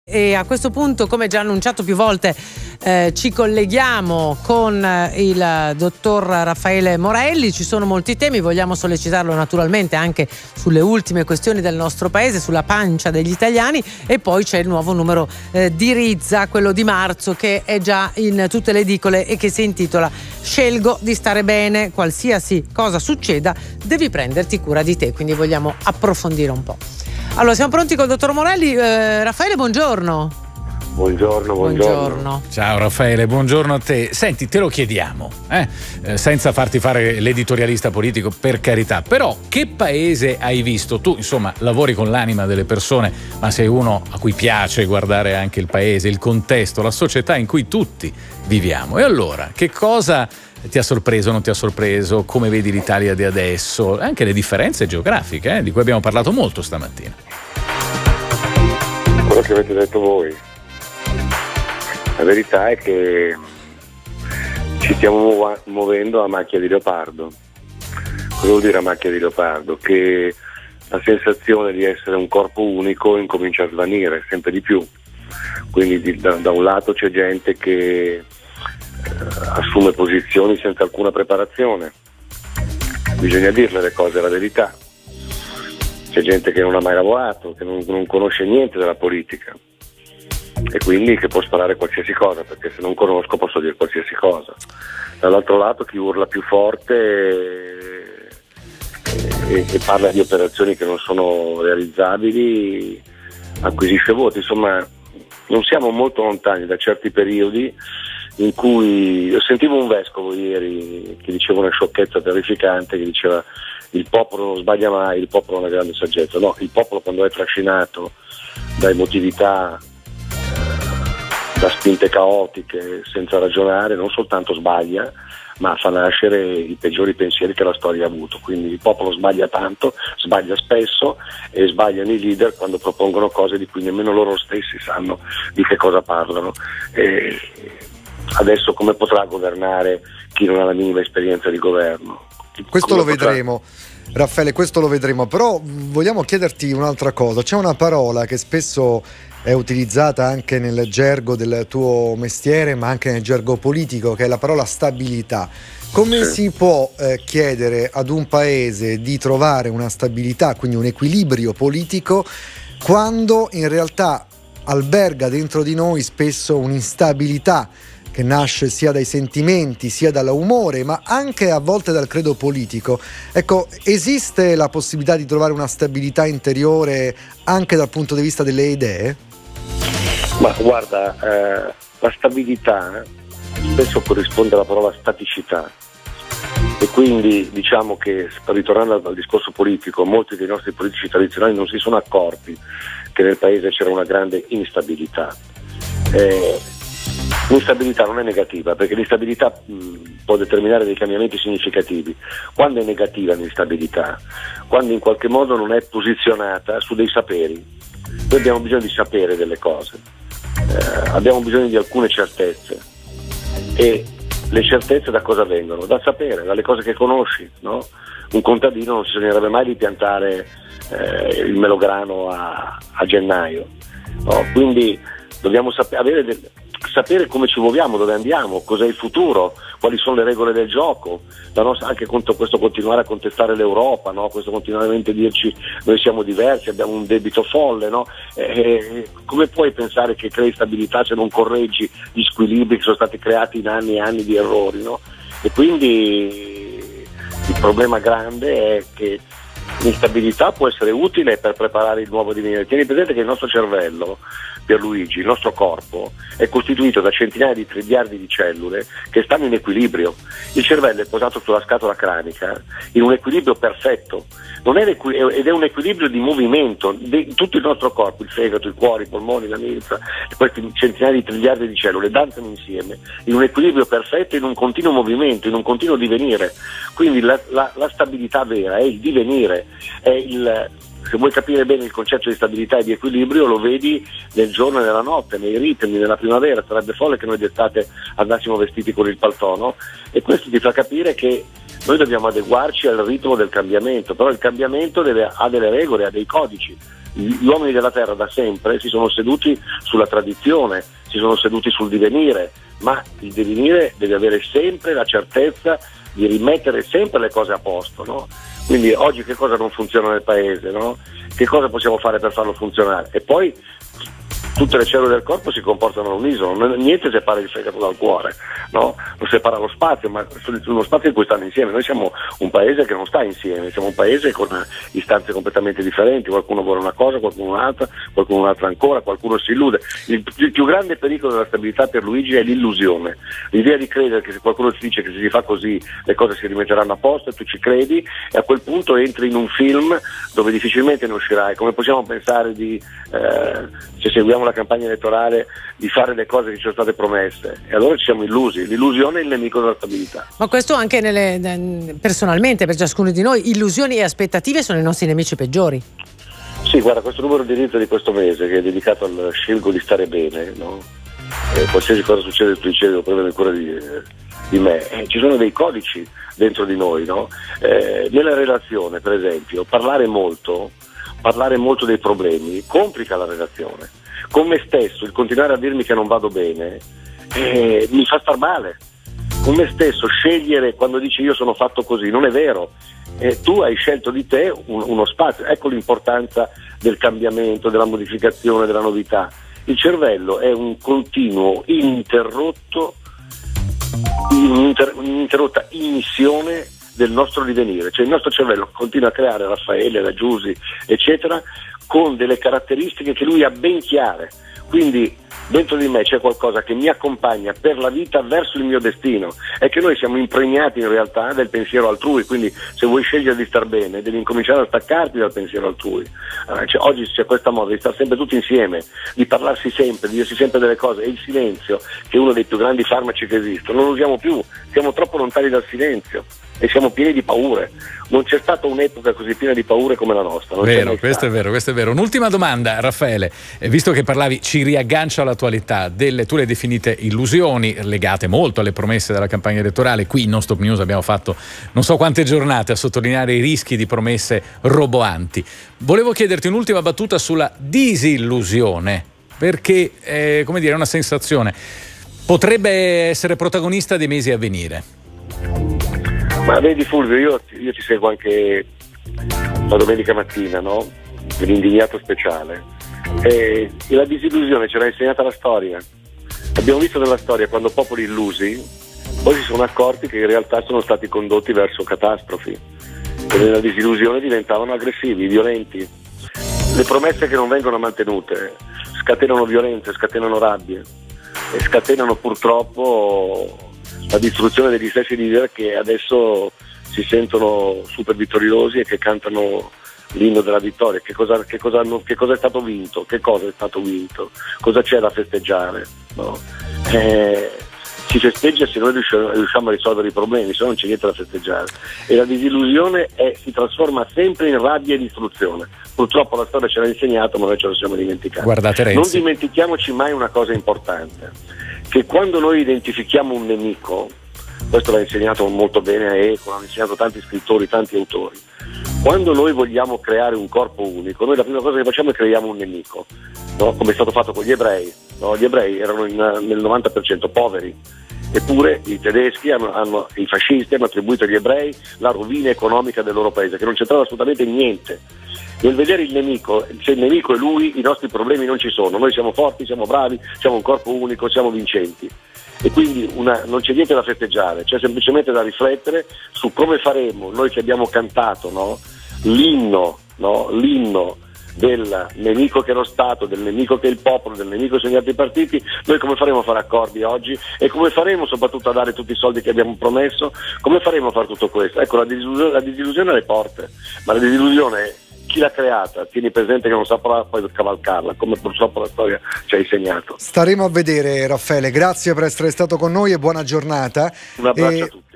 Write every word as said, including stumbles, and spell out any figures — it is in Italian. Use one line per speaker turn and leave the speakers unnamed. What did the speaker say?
E a questo punto, come già annunciato più volte, eh, ci colleghiamo con eh, il dottor Raffaele Morelli. Ci sono molti temi, vogliamo sollecitarlo naturalmente anche sulle ultime questioni del nostro paese, sulla pancia degli italiani, e poi c'è il nuovo numero eh, di Rizza, quello di marzo, che è già in tutte le edicole e che si intitola "Scelgo di stare bene, qualsiasi cosa succeda devi prenderti cura di te", quindi vogliamo approfondire un po'. Allora, siamo pronti col dottor Morelli. Eh, Raffaele, buongiorno.
Buongiorno, buongiorno. Buongiorno.
Ciao Raffaele, buongiorno a te. Senti, te lo chiediamo, eh? Eh, senza farti fare l'editorialista politico, per carità, però che paese hai visto? Tu, insomma, lavori con l'anima delle persone, ma sei uno a cui piace guardare anche il paese, il contesto, la società in cui tutti viviamo. E allora, che cosa ti ha sorpreso, non ti ha sorpreso? Come vedi l'Italia di adesso? Anche le differenze geografiche, eh, di cui abbiamo parlato molto stamattina.
Quello che avete detto voi. La verità è che ci stiamo muovendo a macchia di leopardo. Cosa vuol dire a macchia di leopardo? Che la sensazione di essere un corpo unico incomincia a svanire sempre di più. Quindi da, da un lato c'è gente che assume posizioni senza alcuna preparazione, bisogna dirle le cose, la verità. C'è gente che non ha mai lavorato, che non, non conosce niente della politica e quindi che può sparare qualsiasi cosa, perché se non conosco posso dire qualsiasi cosa. Dall'altro lato chi urla più forte e, e, e parla di operazioni che non sono realizzabili acquisisce voti. Insomma, non siamo molto lontani da certi periodi in cui io sentivo un vescovo ieri che diceva una sciocchezza terrificante, che diceva: il popolo non sbaglia mai, il popolo ha una grande saggezza. No, il popolo, quando è trascinato da emotività, da spinte caotiche, senza ragionare, non soltanto sbaglia, ma fa nascere i peggiori pensieri che la storia ha avuto. Quindi il popolo sbaglia tanto, sbaglia spesso, e sbagliano i leader quando propongono cose di cui nemmeno loro stessi sanno di che cosa parlano. E adesso come potrà governare chi non ha la minima esperienza di governo?
Questo
Come
lo
potrà...
vedremo, Raffaele, questo lo vedremo, però vogliamo chiederti un'altra cosa. C'è una parola che spesso è utilizzata anche nel gergo del tuo mestiere, ma anche nel gergo politico, che è la parola stabilità. Come
sì.
si può eh, chiedere ad un paese di trovare una stabilità, quindi un equilibrio politico, quando in realtà alberga dentro di noi spesso un'instabilità che nasce sia dai sentimenti, sia dall'umore, ma anche a volte dal credo politico? Ecco, esiste la possibilità di trovare una stabilità interiore anche dal punto di vista delle idee?
Ma guarda, eh, la stabilità spesso corrisponde alla parola staticità, e quindi diciamo che, ritornando al, al discorso politico, molti dei nostri politici tradizionali non si sono accorti che nel paese c'era una grande instabilità. Eh, L'instabilità non è negativa, perché l'instabilità mh, può determinare dei cambiamenti significativi. Quando è negativa l'instabilità? Quando in qualche modo non è posizionata su dei saperi. Noi abbiamo bisogno di sapere delle cose, eh, abbiamo bisogno di alcune certezze, e le certezze da cosa vengono? Dal sapere, dalle cose che conosci, no? Un contadino non si sognerebbe mai di piantare eh, il melograno a, a gennaio, no? Quindi dobbiamo sap- avere del- sapere come ci muoviamo, dove andiamo, cos'è il futuro, quali sono le regole del gioco. La nostra, anche contro questo continuare a contestare l'Europa, no? Questo continuamente dirci noi siamo diversi, abbiamo un debito folle, no? Eh, come puoi pensare che crei stabilità se non correggi gli squilibri che sono stati creati in anni e anni di errori, no? E quindi il problema grande è che l'instabilità può essere utile per preparare il nuovo divenire. Tieni presente che il nostro cervello, Pierluigi, il nostro corpo è costituito da centinaia di triliardi di cellule che stanno in equilibrio. Il cervello è posato sulla scatola cranica in un equilibrio perfetto, non è ed è un equilibrio di movimento. Tutto il nostro corpo, il fegato, il cuore, i polmoni, la milza, questi centinaia di triliardi di cellule danzano insieme in un equilibrio perfetto, in un continuo movimento, in un continuo divenire. Quindi la, la, la stabilità vera è il divenire, è il... Se vuoi capire bene il concetto di stabilità e di equilibrio, lo vedi nel giorno e nella notte, nei ritmi, nella primavera. Sarebbe folle che noi d'estate andassimo vestiti con il paltò, no? E questo ti fa capire che noi dobbiamo adeguarci al ritmo del cambiamento, però il cambiamento deve, ha delle regole, ha dei codici. Gli uomini della terra da sempre si sono seduti sulla tradizione, si sono seduti sul divenire, ma il divenire deve avere sempre la certezza di rimettere sempre le cose a posto, no? Quindi oggi che cosa non funziona nel paese, no? Che cosa possiamo fare per farlo funzionare? E poi tutte le cellule del corpo si comportano all'unisono, niente separa il fegato dal cuore, no? Non separa lo spazio, ma uno spazio in cui stanno insieme. Noi siamo un paese che non sta insieme, siamo un paese con istanze completamente differenti, qualcuno vuole una cosa, qualcuno un'altra, qualcuno un'altra ancora, qualcuno si illude. Il, il più grande pericolo della stabilità per Luigi è l'illusione, l'idea di credere che se qualcuno ti dice che se si fa così le cose si rimetteranno a posto e tu ci credi, e a quel punto entri in un film dove difficilmente ne uscirai. Come possiamo pensare di, eh, se seguiamo la campagna elettorale, di fare le cose che ci sono state promesse? E allora ci siamo illusi. L'illusione è il nemico della stabilità.
Ma questo anche nelle, personalmente per ciascuno di noi, illusioni e aspettative sono i nostri nemici peggiori.
Sì, guarda, questo numero di rito di questo mese, che è dedicato al scelgo di stare bene, no? E qualsiasi cosa succede tu dicevi, devo prendere cura di, di me, eh, ci sono dei codici dentro di noi, no? Eh, nella relazione, per esempio, parlare molto parlare molto dei problemi complica la relazione. Con me stesso, il continuare a dirmi che non vado bene eh, mi fa star male. Con me stesso, scegliere quando dici io sono fatto così, non è vero. Eh, tu hai scelto di te un, uno spazio. Ecco l'importanza del cambiamento, della modificazione, della novità. Il cervello è un continuo, ininterrotto, un'interrotta emissione del nostro divenire, cioè il nostro cervello continua a creare Raffaele, la Giusy, eccetera, con delle caratteristiche che lui ha ben chiare. Quindi dentro di me c'è qualcosa che mi accompagna per la vita verso il mio destino. È che noi siamo impregnati in realtà del pensiero altrui, quindi se vuoi scegliere di star bene devi incominciare a staccarti dal pensiero altrui. Allora, cioè, oggi c'è questa moda di stare sempre tutti insieme, di parlarsi sempre, di dirsi sempre delle cose, e il silenzio, che è uno dei più grandi farmaci che esistono, non lo usiamo più, siamo troppo lontani dal silenzio e siamo pieni di paure. Non c'è stata un'epoca così piena di paure come la nostra. Non
vero, questo è vero, questo è vero. Un'ultima domanda, Raffaele, eh, visto che parlavi, ci riaggancia all'attualità, delle, tu le hai definite illusioni legate molto alle promesse della campagna elettorale. Qui in Non Stop News abbiamo fatto non so quante giornate a sottolineare i rischi di promesse roboanti. Volevo chiederti un'ultima battuta sulla disillusione, perché eh, come dire, è una sensazione, potrebbe essere protagonista dei mesi a venire.
Ma vedi Fulvio, io, io ti seguo anche la domenica mattina, no? L'indignato speciale. E, e la disillusione ce l'ha insegnata la storia. Abbiamo visto nella storia quando popoli illusi poi si sono accorti che in realtà sono stati condotti verso catastrofi e nella disillusione diventavano aggressivi, violenti. Le promesse che non vengono mantenute scatenano violenze, scatenano rabbie e scatenano purtroppo la distruzione degli stessi leader che adesso si sentono super vittoriosi e che cantano l'inno della vittoria. Che cosa, che cosa, hanno, che cosa è stato vinto? Che cosa è stato vinto? Cosa c'è da festeggiare? No? Eh, si festeggia se noi riusciamo, riusciamo a risolvere i problemi, se no non c'è niente da festeggiare. E la disillusione è, si trasforma sempre in rabbia e distruzione. Purtroppo la storia ce l'ha insegnato, ma noi ce lo siamo dimenticati.
Guardate Renzi.
Non dimentichiamoci mai una cosa importante, che quando noi identifichiamo un nemico, questo l'ha insegnato molto bene a Eco, l'hanno insegnato tanti scrittori, tanti autori, quando noi vogliamo creare un corpo unico, noi la prima cosa che facciamo è creiamo un nemico, no? Come è stato fatto con gli ebrei, no? Gli ebrei erano in, nel novanta per cento poveri, eppure i tedeschi, hanno, hanno, i fascisti hanno attribuito agli ebrei la rovina economica del loro paese, che non c'entrava assolutamente niente. Nel vedere il nemico, se il nemico è lui, i nostri problemi non ci sono, noi siamo forti, siamo bravi, siamo un corpo unico, siamo vincenti. E quindi una, non c'è niente da festeggiare, c'è semplicemente da riflettere su come faremo, noi che abbiamo cantato, no? l'inno, no? l'inno del nemico che è lo Stato, del nemico che è il popolo, del nemico che sono gli altri partiti, noi come faremo a fare accordi oggi e come faremo soprattutto a dare tutti i soldi che abbiamo promesso, come faremo a fare tutto questo? Ecco, la disillusione, la disillusione è alle porte, ma la disillusione è chi l'ha creata, tieni presente che non saprà poi cavalcarla, come purtroppo la storia ci ha insegnato.
Staremo a vedere, Raffaele, grazie per essere stato con noi e buona giornata.
Un abbraccio
e...
a tutti.